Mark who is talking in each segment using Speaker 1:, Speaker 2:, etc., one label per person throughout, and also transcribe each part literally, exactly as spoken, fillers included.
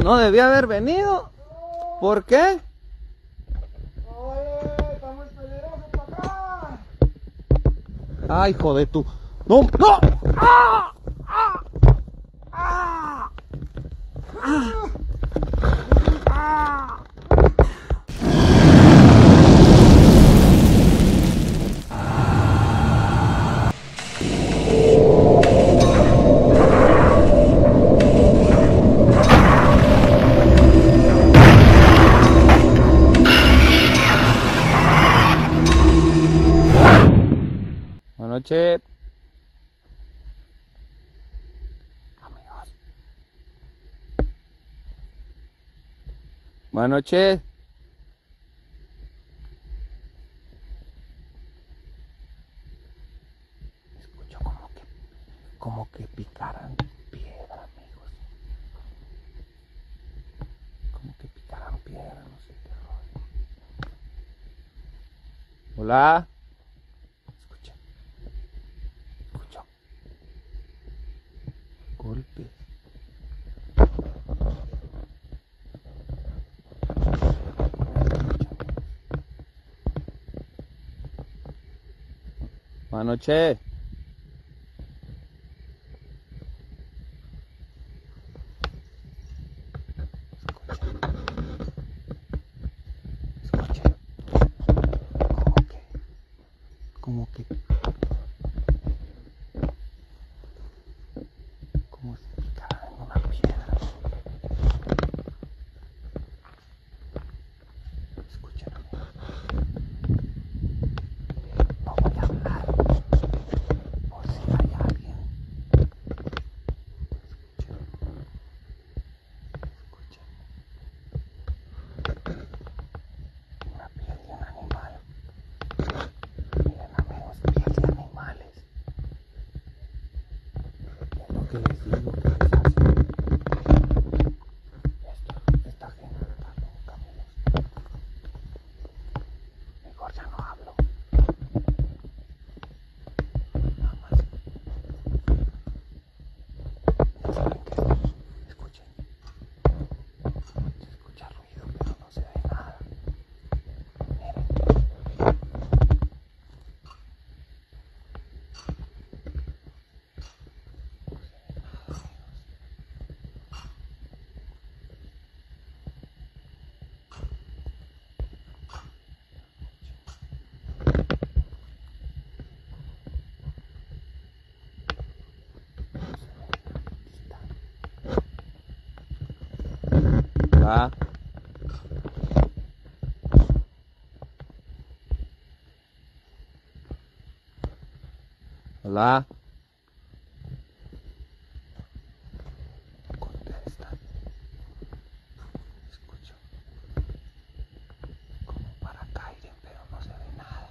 Speaker 1: No debía haber venido. ¿Por qué?
Speaker 2: Oye, está muy peligroso para acá.
Speaker 1: Ay, hijo de tu... ¡No! ¡No! ¡Ah! ¡Ah! ¡Ah! ¡Ah! ¡Ah! Buenas noches. Amigos. Buenas noches. Escucho como que, como que picaran piedra, amigos. Como que picaran piedra, no sé qué rollo. Hola. Escucha. Escucho. Golpes. Buenas noches. Escucha. Escucha. Como que. Como que. Como si picaran en una piedra. Escuchen, amigos. No voy a hablar. Por si hay alguien. Escuchen. Escuchen. Una piel de un animal. Miren, amigos, piel de animales. Es lo que les digo que les hace. Esto, esta gente está loca, amigos. Mejor ya no hablo. Nada más. Ya saben que escuchen. Se escucha ruido, pero no se ve nada. Miren. Hola. Hola. No contestan. Escucho. Como para caer, pero no se ve nada.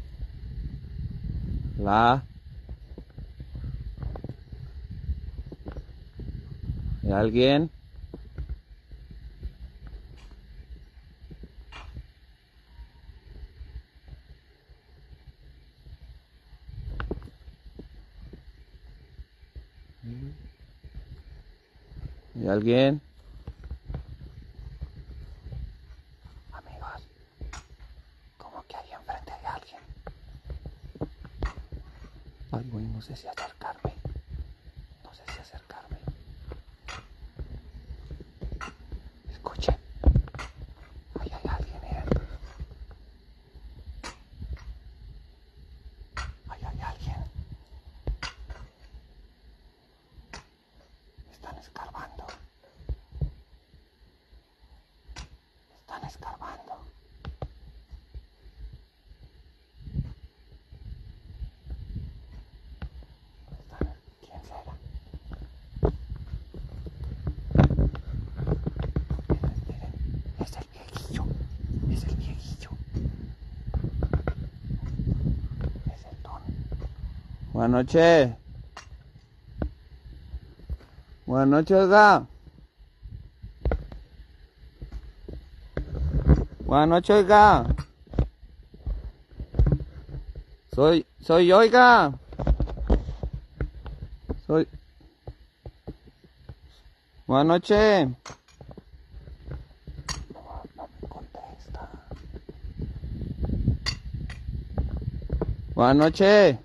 Speaker 1: Hola. ¿Hay alguien? ¿Hay alguien? Amigos, como que ahí enfrente hay alguien. Ay, güey, no sé si acercarme. No sé si acercarme. Escuchen. Ahí hay alguien, ¿eh? Ahí hay alguien. Están escarbando. Están escarbando. Están... ¿Quién será? Miren, miren. Es el viejillo. Es el viejillo. Es el don. Buenas noches. Buenas noches, oiga. Buenas noches, oiga. Soy, soy yo, oiga. Soy. Buenas noches. Buenas noches.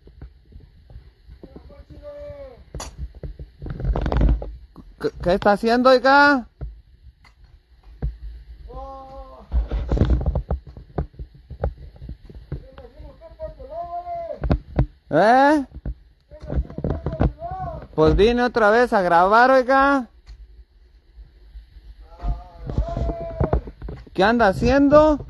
Speaker 1: ¿Qué, qué está haciendo, oiga? ¿Eh? Pues vine otra vez a grabar, oiga. ¿Qué anda haciendo?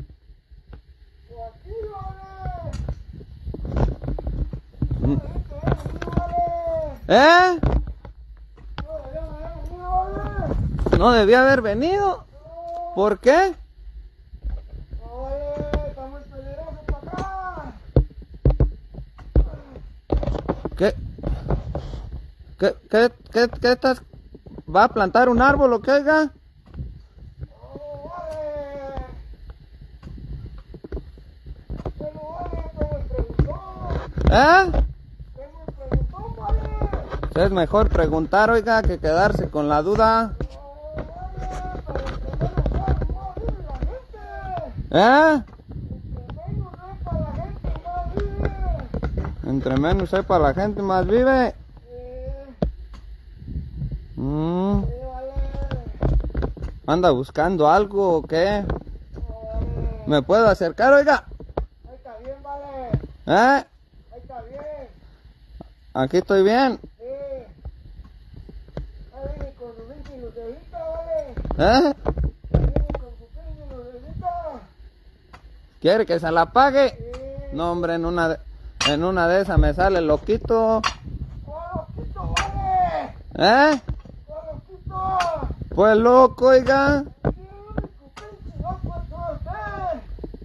Speaker 1: ¿Eh? No debía haber venido. ¿Por qué? ¿Qué? ¿Qué, qué, qué, qué estás? ¿Va a plantar un árbol o qué, oiga? ¿Eh? Es mejor preguntar, oiga, que quedarse con la duda. ¿Eh? Entre menos sepa la gente más vive. Mm. ¿Anda buscando algo o qué? ¿Me puedo acercar, oiga?
Speaker 2: Ahí está bien, vale.
Speaker 1: ¿Eh?
Speaker 2: Ahí está bien.
Speaker 1: Aquí estoy bien.
Speaker 2: Sí. Ahí viene con su pinche lucecita, vale.
Speaker 1: ¿Eh?
Speaker 2: Ahí viene con su pinche lucecita.
Speaker 1: ¿Quiere que se la apague?
Speaker 2: Sí.
Speaker 1: No, hombre, en una de, en una de esas me sale loquito.
Speaker 2: ¡Oh, loquito, vale!
Speaker 1: ¿Eh?
Speaker 2: ¡Oh, loquito!
Speaker 1: Pues loco, oiga.
Speaker 2: ¡Qué único pinche loco es usted!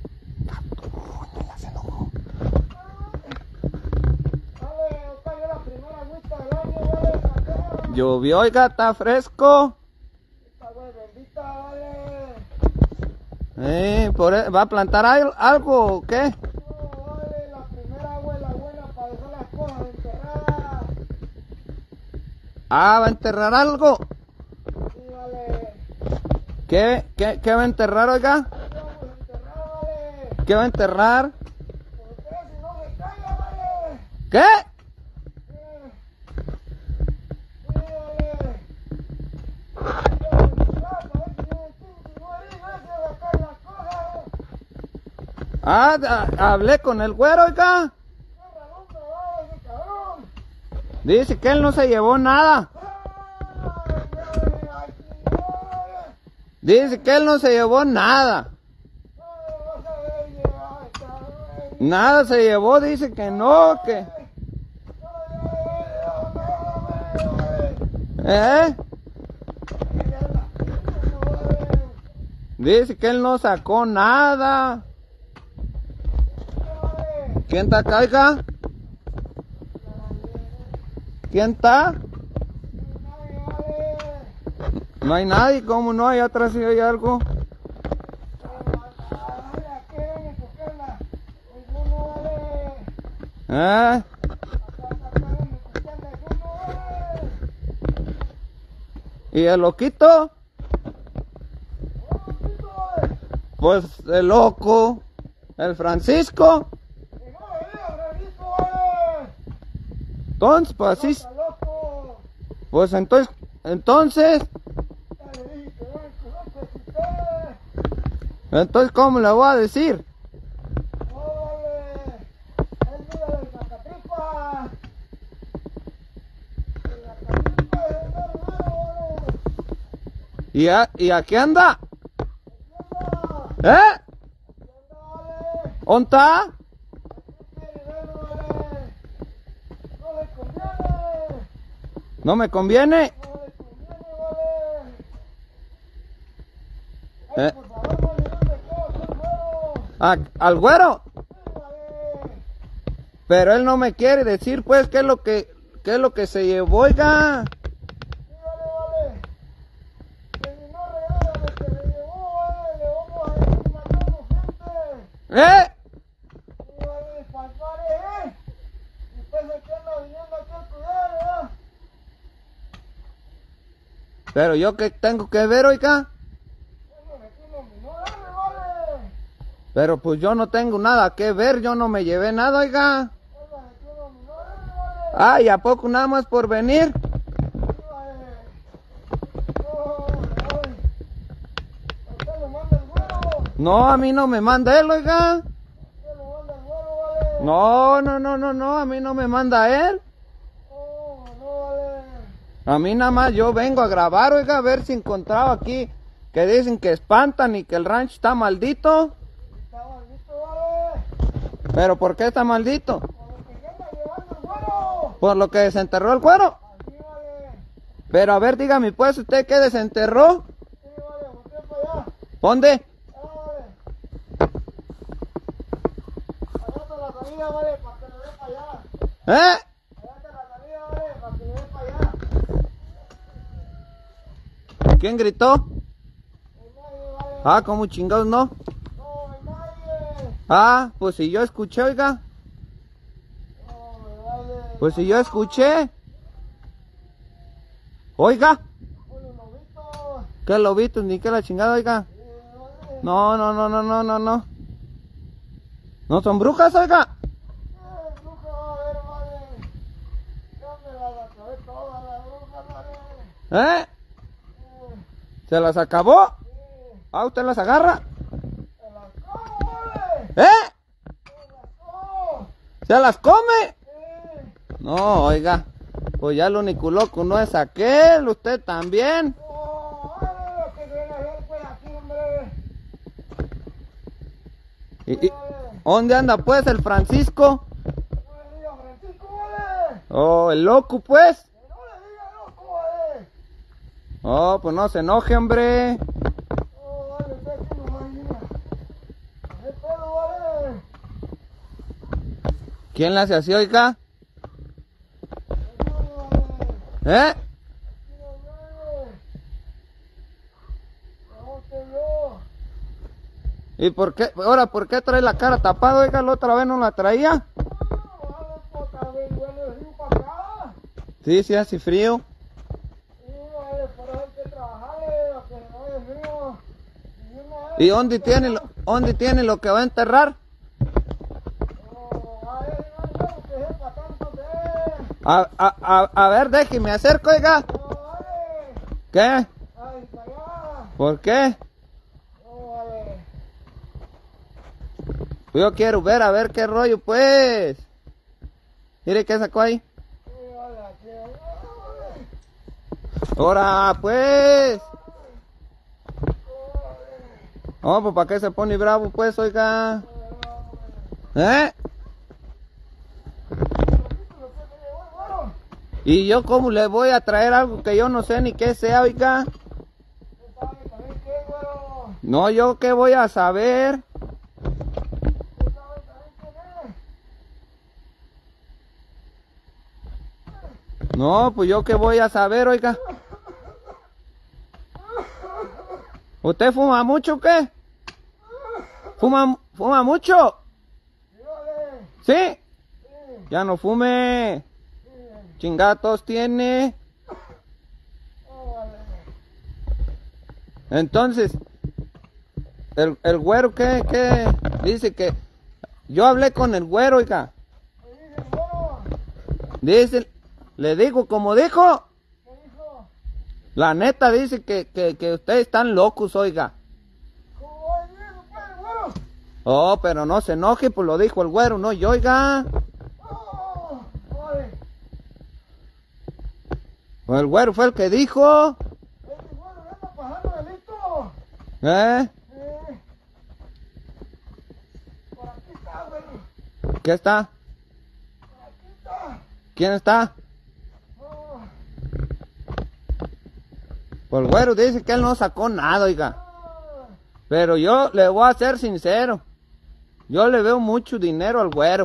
Speaker 2: Vale, esta es la primera agüita del año, vale, saqueo.
Speaker 1: Llovió, oiga, está fresco.
Speaker 2: Esta güey bendita, vale.
Speaker 1: Eh, por, e- ¿va a plantar al- algo o qué?
Speaker 2: No, vale, la primera agua es la buena para dejar las cosas enterradas.
Speaker 1: Ah, ¿va a enterrar algo?
Speaker 2: Sí, vale.
Speaker 1: ¿Qué, qué, qué va a enterrar, oiga?
Speaker 2: ¿Qué vamos a enterrar, vale?
Speaker 1: ¿Qué va a enterrar?
Speaker 2: ¿Por qué? Si no se caiga, vale.
Speaker 1: ¿Qué?
Speaker 2: Sí, sí, vale. Hay que enterrar, para ver si no me pinche güey, no se sacar las cosas.
Speaker 1: Ah, a- hablé con el güero, oiga.
Speaker 2: ¡Qué ralón me va ese cabrón!
Speaker 1: Dice que él no se llevó nada.
Speaker 2: ¡Ay, güey, aquí, güey!
Speaker 1: Dice que él no se llevó nada.
Speaker 2: ¡No me vas a ver llegar, cabrón!
Speaker 1: Nada se llevó, dice que no, que... ¿Eh? Dice que él no sacó nada. ¿Quién está acá, oiga? ¿Quién está? No hay nadie, ¿cómo no? Hay atrás sí hay algo. ¿Eh? ¿Y el loquito? Pues el loco, el Francisco. Entonces, pues así. Pues entonces, entonces, entonces, ¿cómo le voy a decir? ¿Y, a, ¿Y aquí anda? ¿Eh? ¿Dónde está? ¿No me conviene? ¿Eh? ¿A, ¿Al güero? Pero él no me quiere decir, pues, qué es lo que, qué es lo que se llevó, oiga. ¿Eh? Pero yo qué tengo que ver, oiga. Pero pues yo no tengo nada que ver, yo no me llevé nada, oiga. Ay, ¿a poco nada más por venir? No, a mí no me manda él, oiga. No, no, no, no, no, a mí no me manda él. A mí nada más yo vengo a grabar, oiga, a ver si encontraba aquí que dicen que espantan y que el rancho está maldito.
Speaker 2: Está maldito, vale.
Speaker 1: ¿Pero por qué está maldito?
Speaker 2: Porque ya está llevando el güero.
Speaker 1: ¿Por lo que desenterró el cuero?
Speaker 2: Así, vale.
Speaker 1: Pero a ver, dígame pues, ¿usted qué desenterró?
Speaker 2: Sí, vale, voltea para allá.
Speaker 1: ¿Dónde?
Speaker 2: Ah, vale. Allá está la salida, vale, para que lo dé para allá.
Speaker 1: ¿Eh?
Speaker 2: Allá está la salida, vale, para que lo dé para allá.
Speaker 1: ¿Quién gritó?
Speaker 2: No hay nadie, vale.
Speaker 1: Ah, ¿cómo chingados no?
Speaker 2: No hay nadie.
Speaker 1: Ah, pues si yo escuché, oiga.
Speaker 2: No, vale.
Speaker 1: Pues si yo escuché. Oiga,
Speaker 2: Unos lobitos.
Speaker 1: ¿qué lobitos ni qué la chingada, oiga?
Speaker 2: Sí, vale.
Speaker 1: No, no, no, no, no, no, no. ¿No son brujas, oiga?
Speaker 2: Eh, bruja, a ver, vale. Dámela la cabeza toda la bruja, vale.
Speaker 1: ¿Eh? ¿Se las acabó?
Speaker 2: Sí.
Speaker 1: Ah, ¿usted las agarra?
Speaker 2: Se las como, vale.
Speaker 1: ¿Eh?
Speaker 2: Se las como.
Speaker 1: ¿Se las come?
Speaker 2: Sí.
Speaker 1: No, oiga, pues ya el único loco no es aquel, usted también.
Speaker 2: No, vale, lo que viene a ver pues aquí, hombre.
Speaker 1: ¿Y, y dónde anda pues el Francisco?
Speaker 2: No le diga Francisco, vale.
Speaker 1: Oh, el loco pues.
Speaker 2: Que no le diga loco, vale.
Speaker 1: Oh, pues no se enoje, hombre.
Speaker 2: No, vale, usted aquí no va a ir. ¿Qué pedo, vale?
Speaker 1: ¿Quién le hace así, oiga?
Speaker 2: Ayúdame, vale.
Speaker 1: ¿Eh?
Speaker 2: Aquí no vale. No, usted yo.
Speaker 1: ¿Y por qué? Ahora, ¿por qué trae la cara tapada, oiga? La otra vez no la traía.
Speaker 2: No, vale, otra vez, huele el río para acá.
Speaker 1: Sí, sí, hace frío.
Speaker 2: Sí, vale, por eso hay que trabajarle, a que no vaya el río. Y una vez-
Speaker 1: ¿Y dónde tiene, lo, dónde tiene lo que va a enterrar?
Speaker 2: No, vale, no sé, que sepa tanto de él.
Speaker 1: A, a, a, a ver, déjeme acerco, oiga.
Speaker 2: No, vale.
Speaker 1: ¿Qué?
Speaker 2: Ay, para allá.
Speaker 1: ¿Por qué?
Speaker 2: No, vale.
Speaker 1: Yo quiero ver, a ver qué rollo, pues. Mire qué sacó ahí.
Speaker 2: Sí, vale, aquí. Vale.
Speaker 1: Ahora, pues. No, pues ¿para qué se pone bravo, pues, oiga? ¿Eh? ¿Y yo cómo le voy a traer algo que yo no sé ni qué sea, oiga? No, yo qué voy a saber. No, pues yo qué voy a saber, oiga. ¿Usted fuma mucho o qué? ¿Fuma, fuma mucho? ¿Sí? Ya no fume. Chingatos tiene. Entonces, el, el güero, ¿qué, qué? Dice que... Yo hablé con el güero, oiga. Dice, le digo como dijo. La neta dice que, que, que ustedes están locos, oiga. Oh, pero no se enoje, pues lo dijo el güero, no yo, oiga. Pues el güero fue el que dijo. ¿Eh? ¿Qué está? ¿Quién está? Pues el güero dice que él no sacó nada, oiga. Pero yo le voy a ser sincero. Yo le veo mucho dinero al güero.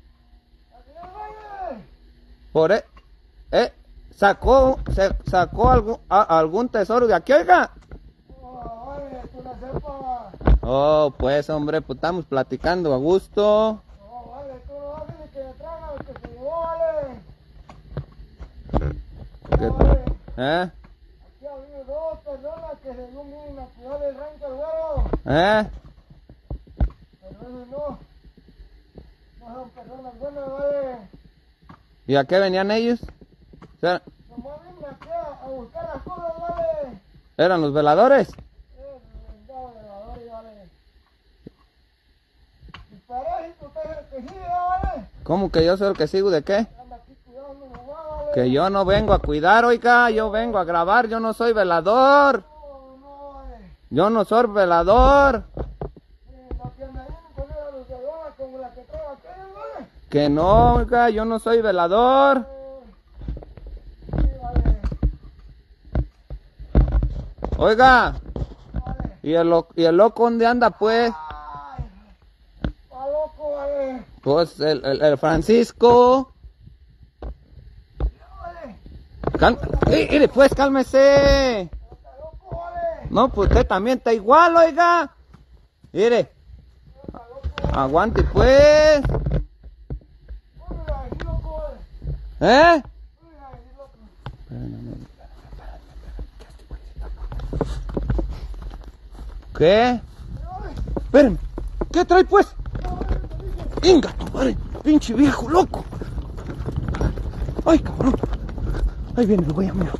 Speaker 1: Por e- eh, sacó, se, sacó algún, a, algún tesoro de aquí, oiga. Oh, pues hombre, pues estamos platicando a gusto. ¿Qué- ¿Eh?
Speaker 2: Aquí ha habido dos personas que según vienen a cuidar el rancho del güero.
Speaker 1: ¿Eh?
Speaker 2: no. No son personas buenas, vale.
Speaker 1: ¿Y a qué venían ellos? O sea,
Speaker 2: Nomás vienen aquí a, a buscar las cosas, vale.
Speaker 1: ¿eran los veladores?
Speaker 2: Eh, vendado de la doy, vale. Y parece que usted es el que sigue, vale.
Speaker 1: ¿Cómo que yo soy el que sigo de qué?
Speaker 2: Anda aquí cuidando nomás, vale.
Speaker 1: Que yo no vengo a cuidar, oiga, yo vengo a grabar, yo no soy velador.
Speaker 2: No, no, vale.
Speaker 1: Yo no soy velador.
Speaker 2: Eh, la que anda ahí con ella los velones como la que trae aquellos, vale.
Speaker 1: Que no, oiga, yo no soy velador.
Speaker 2: Eh, sí, vale.
Speaker 1: Oiga,
Speaker 2: Vale.
Speaker 1: ¿y el, lo- y el loco dónde anda, pues?
Speaker 2: Ay, está loco, vale.
Speaker 1: Pues el, el, el Francisco.
Speaker 2: Vale.
Speaker 1: Cal- ¡Eh, mire, pues, cálmese!
Speaker 2: Está loco, vale.
Speaker 1: No, pues usted también está igual, oiga. Mire,
Speaker 2: Está loco.
Speaker 1: aguante, pues.
Speaker 2: Uy, ay, sí, loco, vale.
Speaker 1: ¿Eh?
Speaker 2: Uy, ay, sí, loco.
Speaker 1: ¿Qué?
Speaker 2: Ay,
Speaker 1: Espérenme. ¿Qué trae, pues? Inga, tu madre, pinche viejo loco. Ay, cabrón. Ahí viene el güey, amigo.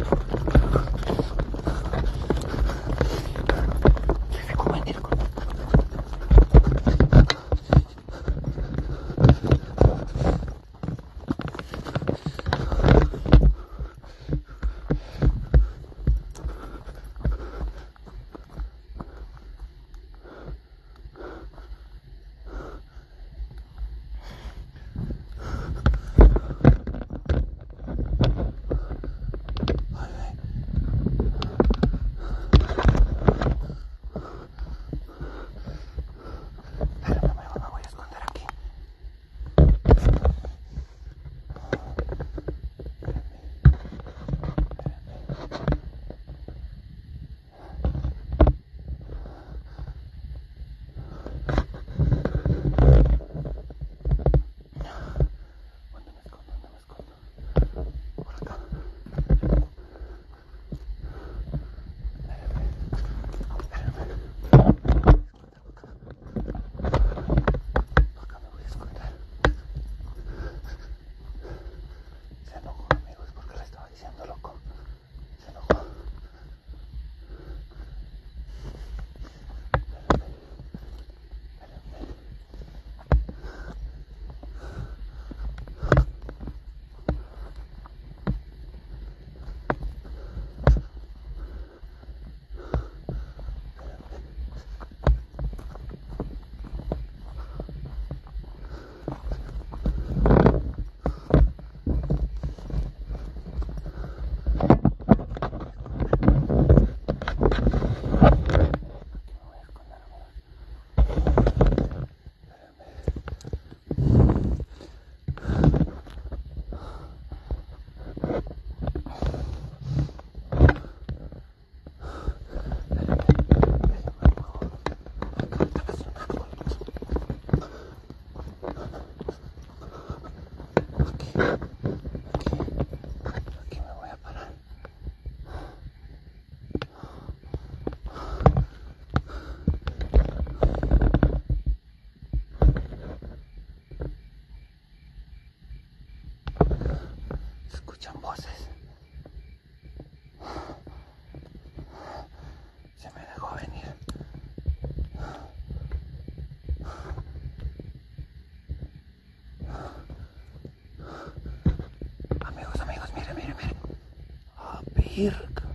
Speaker 1: Irk.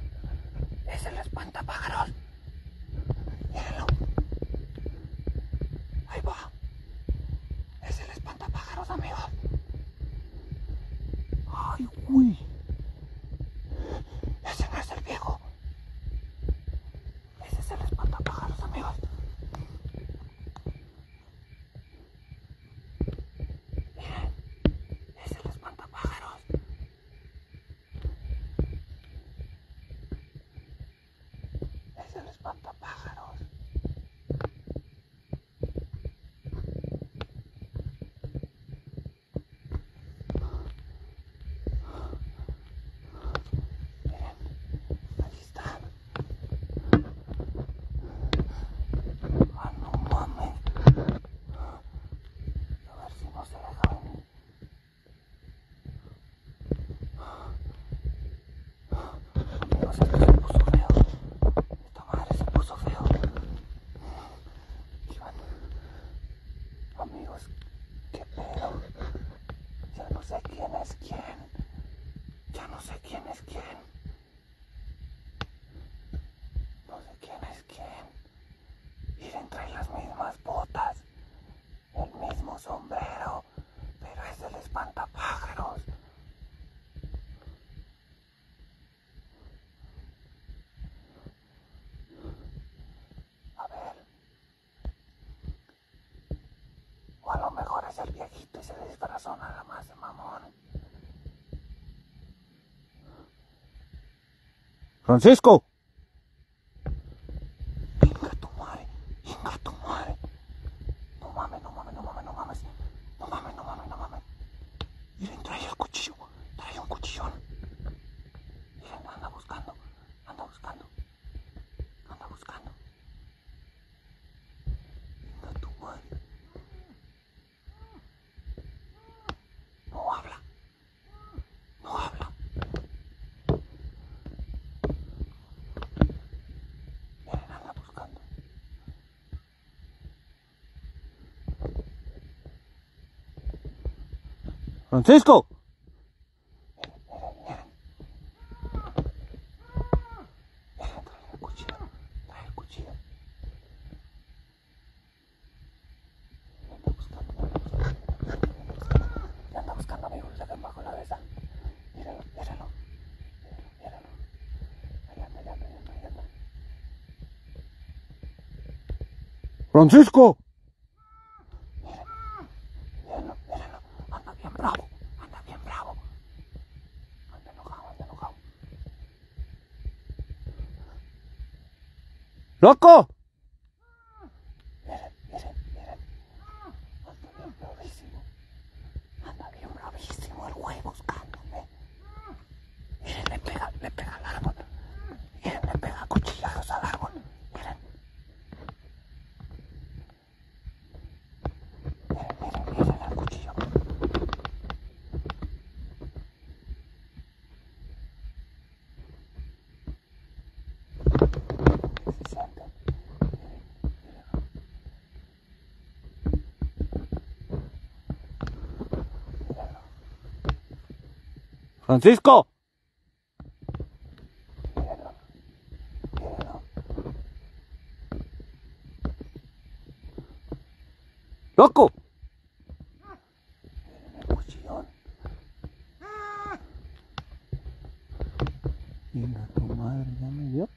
Speaker 1: Es el espantapájaros. Mírenlo. Ahí va. Es el espantapájaros, amigos. Ay, güey. Ese no es el viejo. Ese es el espantapájaros, amigos. Miren. Es el espantapájaros. Es el espantapájaros. Miren, ahí está. Ah, no mames. Amigos, esto se puso feo. Esta madre se puso feo. Amigos, qué pedo. Ya no sé quién es quién. Ya no sé quién es quién. No sé quién es quién. Miren, trae las mismas botas, el mismo sombrero, pero es el espantapájaros. A ver. O a lo mejor es el viejito y se disfrazó nada más de mamón. Francisco. Inga tu madre, inga tu madre. No mames, no mames, no mames, no mames. No mames, no mames, no mames. Miren, trae el cuchillo, trae un cuchillón. Miren, anda buscando, anda buscando, anda buscando. Inga tu madre. No habla, no habla. Miren, anda buscando. Francisco. Miren, miren, miren. Miren, trae el cuchillo, trae el cuchillo. Anda buscando, anda buscando. Ya anda buscando, amigos, acá abajo la mesa. Míralo, míralo. Míralo. Ahí anda, ahí anda, ahí anda, ahí anda. ¡Francisco! Miren, mírenlo, mírenlo. Anda bien bravo, anda bien bravo. Anda enojado, anda enojado. ¡Loco! Miren, miren, miren. Anda bien bravísimo. Anda bien bravísimo el güey buscándome. Miren, le pega, le pega al árbol. Miren, le pega cuchillazos al árbol. Miren. Miren, miren, miren el cuchillo. Se siente. Francisco. Mírenlo, mírenlo. ¡Loco! Miren el cuchillón. Venga, tu madre, ya me dio.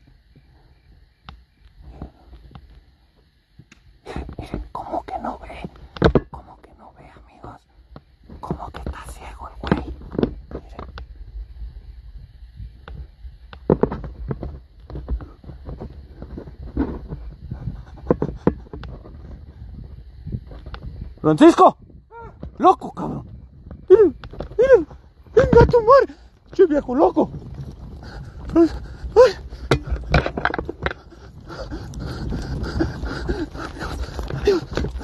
Speaker 1: Miren, miren, ¿cómo que no ve? ¿Cómo que no ve, amigos? ¿Cómo que está ciego el güey? Miren. ¡Francisco! ¡Loco, cabrón! ¡Miren! ¡Miren! ¡Venga tu madre! ¡Che viejo loco! ¡Ay! Adiós.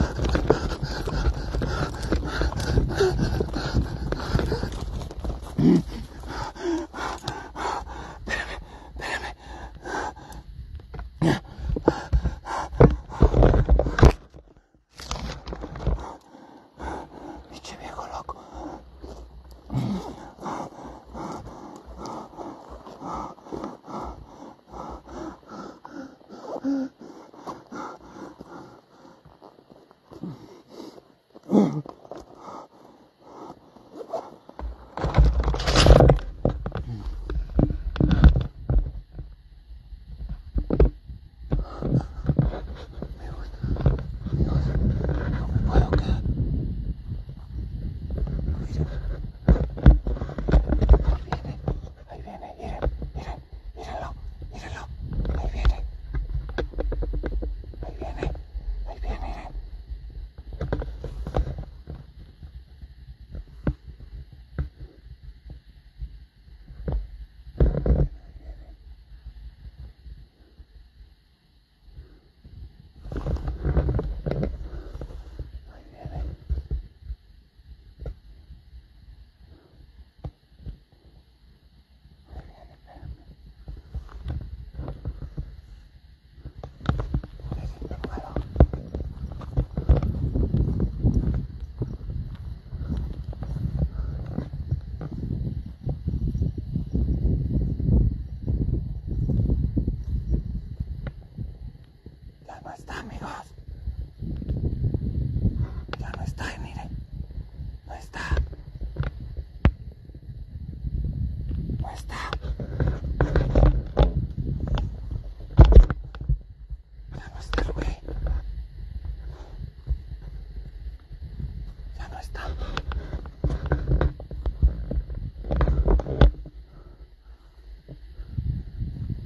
Speaker 1: Espérame, espérame. Pinche viejo loco.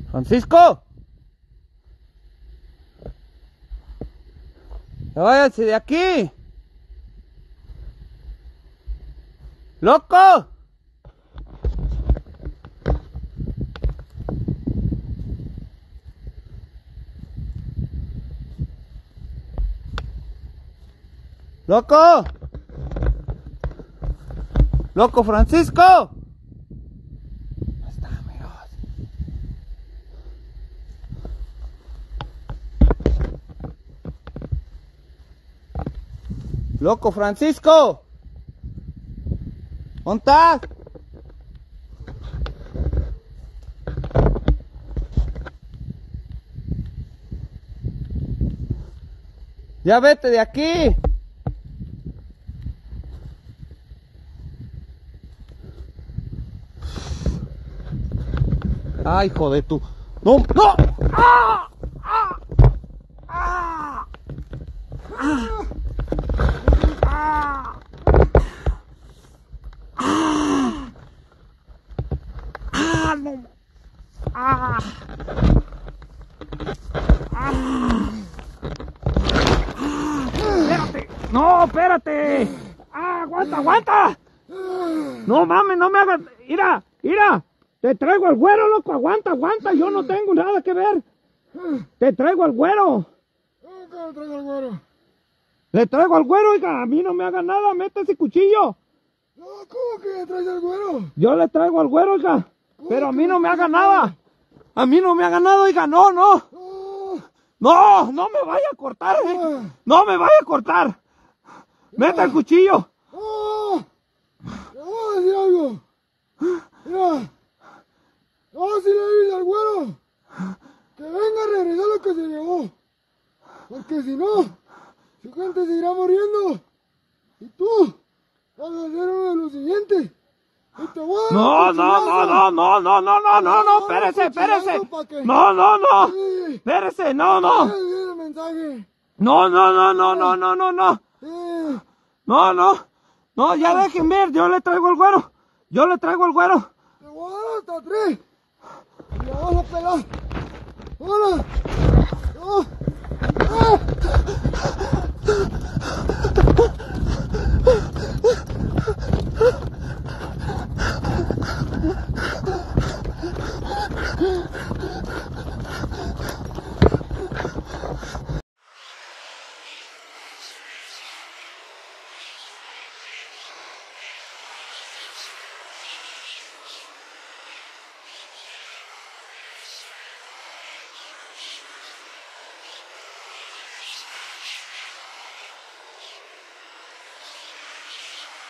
Speaker 1: Francisco. Váyase de aquí. ¡Loco! ¡Loco! ¡Loco Francisco! ¿Dónde está, amigos? ¡Loco Francisco! ¿Dónde estás? Ya vete de aquí. Ay, hijo de tu... ¡No! ¡No! ¡Ah! ¡Ah! ¡Ah! ¡Ah! ¡Ah! ¡Ah! ¡Ah! ¡No! ¡Ah! ¡Ah! ¡Espérate! ¡No, espérate! ¡Ah, aguanta, aguanta! No mames, no me hagas... ¡Mira, mira! Te traigo al güero, loco, aguanta, aguanta, yo no tengo nada que ver. Te traigo al güero.
Speaker 2: ¿Cómo que le traigo al güero?
Speaker 1: Le traigo al güero, oiga, a mí no me haga nada, mete ese cuchillo.
Speaker 2: No, ¿cómo que le traes al güero?
Speaker 1: Yo le traigo al güero, oiga, pero a mí no me haga nada. A mí no me haga nada, oiga, no, no. No, no me vaya a cortar, eh. No me vaya a cortar. Meta el cuchillo.
Speaker 2: ¡Oh! ¡Le voy a decir algo! Mira, vamos a decirle al güero que venga a regresar lo que se llevó. Porque si no, su gente se irá muriendo. Y tú vas a ser uno de los siguientes. Y te voy a dar
Speaker 1: No,
Speaker 2: un
Speaker 1: no, no, no, no, no, no, no, no, no, espérese, espérese. No, no, no.
Speaker 2: Sí.
Speaker 1: Espérese, no, no.
Speaker 2: Ese es el mensaje.
Speaker 1: No, no, no, no, no, no, no, no.
Speaker 2: Sí.
Speaker 1: No, no. No, ya dejen ver, yo le traigo el güero. Yo le traigo el güero.
Speaker 2: Te voy a dar hasta tres. Y la vas a pelar. Una, dos, tres.